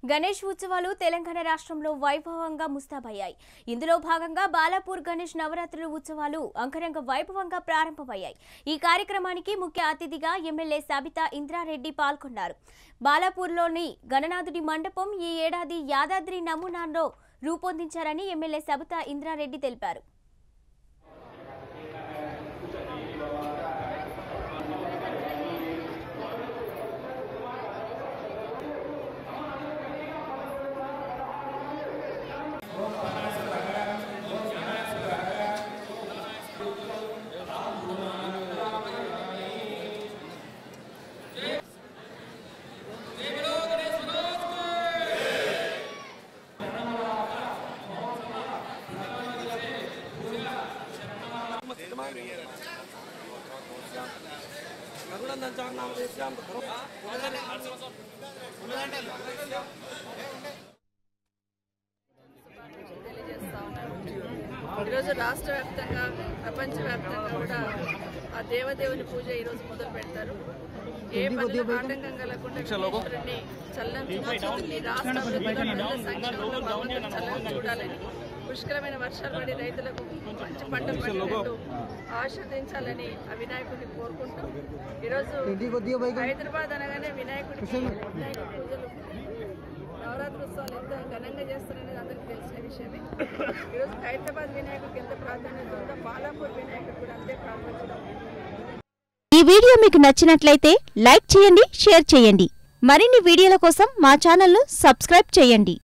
గణేష్ ఉత్సవాలు తెలంగాణ రాష్ట్రంలో వైభవంగా ముస్తాబయ్యాయి. ఇందులో భాగంగా బాలాపూర్ గణేష్ నవరాత్రుల ఉత్సవాలు అంగరంగ వైభవంగా ప్రారంభమయ్యాయి. ఈ కార్యక్రమానికి ముఖ్య అతిథిగా ఎమ్మెల్యే సబితా ఇంద్రా రెడ్డి పాల్గొన్నారు. బాలాపూర్లోని గణనాథుడి మండపం ఈ ఏడాది యాదాద్రి నమూనాలో రూపొందించారని ఎమ్మెల్యే సబితా ఇంద్రా రెడ్డి తెలిపారు. ఈరోజు రాష్ట్ర వ్యాప్తంగా ప్రపంచవ్యాప్తంగా కూడా ఆ దేవదేవుని పూజ ఈరోజు మొదలు పెడతారు. ఏ పనులు ఆటంకం కలగకుండా చల్లని రాష్ట్ర సంక్షేమంలో భగవంతుడు చల్లని చూడాలని, పుష్కరమైన వర్షాలు పడి రైతులకు మంచి పంటలు పండినట్టు ఆశీర్వదించాలని ఆ వినాయకుడిని కోరుకుంటూ ఈరోజు హైదరాబాద్ అనగానే వినాయకుడి పూజలు నవరాత్రి ఉత్సవాలు ఎంత ఘనంగా చేస్తారనేది అందరికీ తెలిసిన విషయమే. ఈరోజు హైదరాబాద్ వినాయకుడికి ఎంత ప్రాధాన్యత ఉందో బాలాపూర్ వినాయకుడు కూడా అంతే ప్రాధాన్యత. ఈ వీడియో మీకు నచ్చినట్లయితే లైక్ చేయండి, షేర్ చేయండి. మరిన్ని వీడియోల కోసం మా ఛానల్ను సబ్స్క్రైబ్ చేయండి.